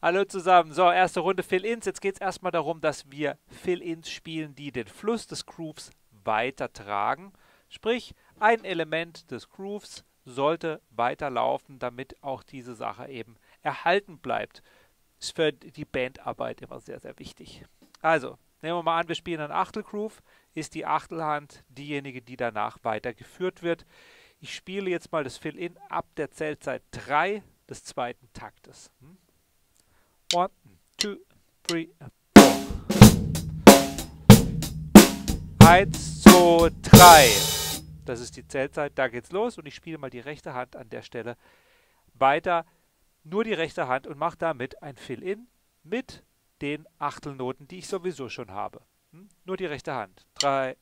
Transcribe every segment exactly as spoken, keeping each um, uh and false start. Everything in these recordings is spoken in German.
Hallo zusammen. So, erste Runde Fill-Ins. Jetzt geht es erstmal darum, dass wir Fill-Ins spielen, die den Fluss des Grooves weitertragen. Sprich, ein Element des Grooves sollte weiterlaufen, damit auch diese Sache eben erhalten bleibt. Ist für die Bandarbeit immer sehr, sehr wichtig. Also, nehmen wir mal an, wir spielen einen Achtelgroove. Ist die Achtelhand diejenige, die danach weitergeführt wird. Ich spiele jetzt mal das Fill-In ab der Zählzeit drei des zweiten Taktes. Hm? One, two, three, four. Eins, zwei, drei. Das ist die Zählzeit, da geht's los und ich spiele mal die rechte Hand an der Stelle weiter. Nur die rechte Hand und mache damit ein Fill-In mit den Achtelnoten, die ich sowieso schon habe. Hm? Nur die rechte Hand. Drei.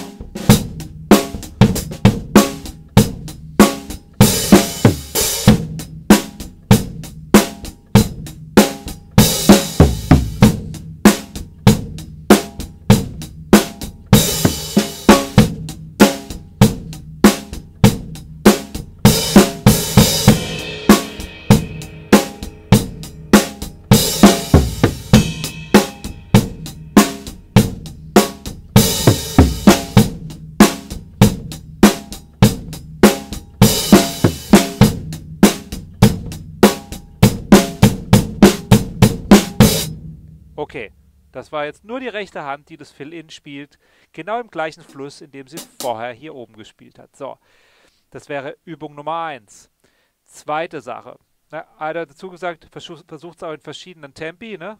Okay, das war jetzt nur die rechte Hand, die das Fill-In spielt, genau im gleichen Fluss, in dem sie vorher hier oben gespielt hat. So, das wäre Übung Nummer eins. Zweite Sache. Na, einer dazu gesagt, versucht es auch in verschiedenen Tempi, ne?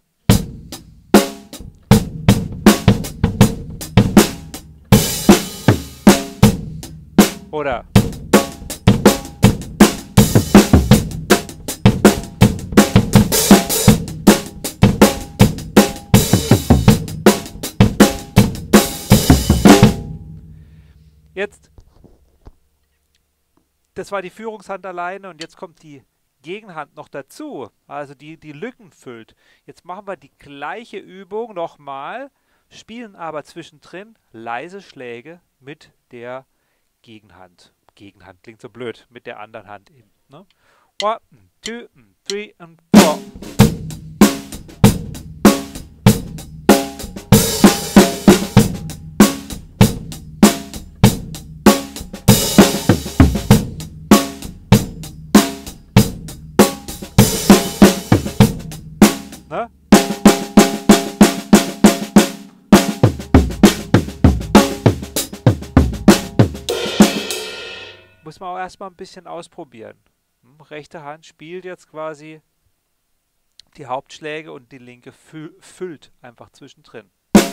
Oder jetzt, das war die Führungshand alleine und jetzt kommt die Gegenhand noch dazu, also die die Lücken füllt. Jetzt machen wir die gleiche Übung nochmal, spielen aber zwischendrin leise Schläge mit der Gegenhand. Gegenhand klingt so blöd, mit der anderen Hand eben. Ne? One, two, three and four. Ne? Muss man auch erstmal ein bisschen ausprobieren. Hm, rechte Hand spielt jetzt quasi die Hauptschläge und die linke fü füllt einfach zwischendrin.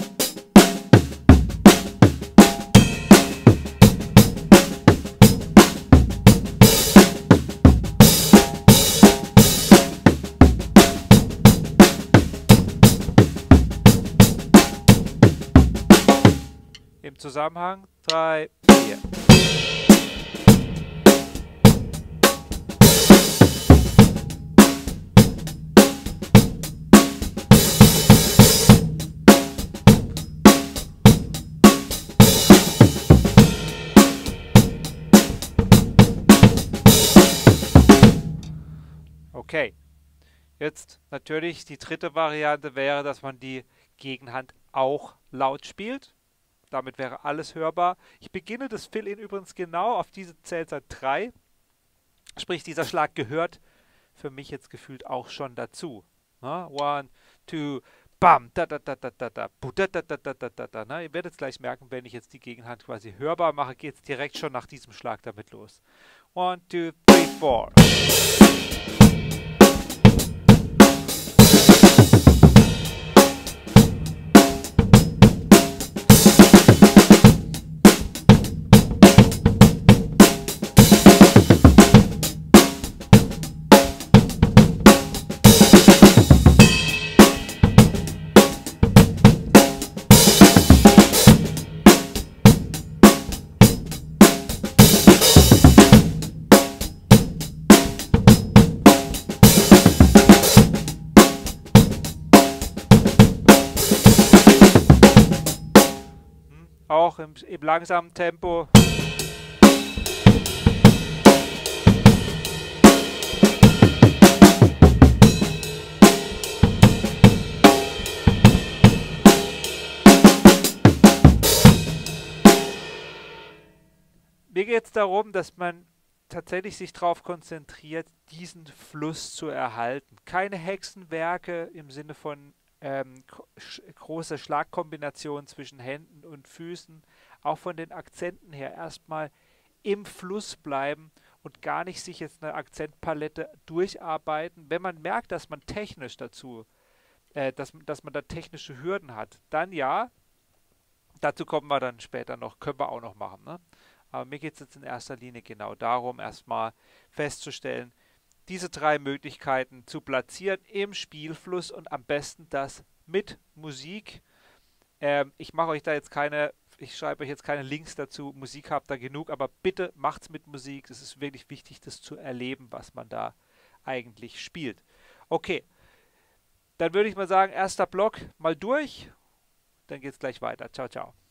Im Zusammenhang drei, vier. Okay, jetzt natürlich die dritte Variante wäre, dass man die Gegenhand auch laut spielt. Damit wäre alles hörbar. Ich beginne das Fill-In übrigens genau auf diese Zählzeit drei. Sprich, dieser Schlag gehört für mich jetzt gefühlt auch schon dazu. Na, one, two, bam, da da da da da da, da da da da da da da. Na, ihr werdet es gleich merken, wenn ich jetzt die Gegenhand quasi hörbar mache, geht es direkt schon nach diesem Schlag damit los. One, two, three, four. Auch im, im langsamen Tempo. Mir geht es darum, dass man tatsächlich sich darauf konzentriert, diesen Fluss zu erhalten. Keine Hexenwerke im Sinne von ähm, sch großer Schlagkombination zwischen Händen und Füßen. Auch von den Akzenten her erstmal im Fluss bleiben und gar nicht sich jetzt eine Akzentpalette durcharbeiten. Wenn man merkt, dass man technisch dazu, äh, dass, dass man da technische Hürden hat, dann ja, dazu kommen wir dann später noch, können wir auch noch machen. Ne? Aber mir geht es jetzt in erster Linie genau darum, erstmal festzustellen, diese drei Möglichkeiten zu platzieren im Spielfluss und am besten das mit Musik. Ähm, ich mache euch da jetzt keine, ich schreibe euch jetzt keine Links dazu, Musik habt ihr genug, aber bitte macht's mit Musik. Es ist wirklich wichtig, das zu erleben, was man da eigentlich spielt. Okay, dann würde ich mal sagen, erster Block mal durch, dann geht's gleich weiter. Ciao, ciao.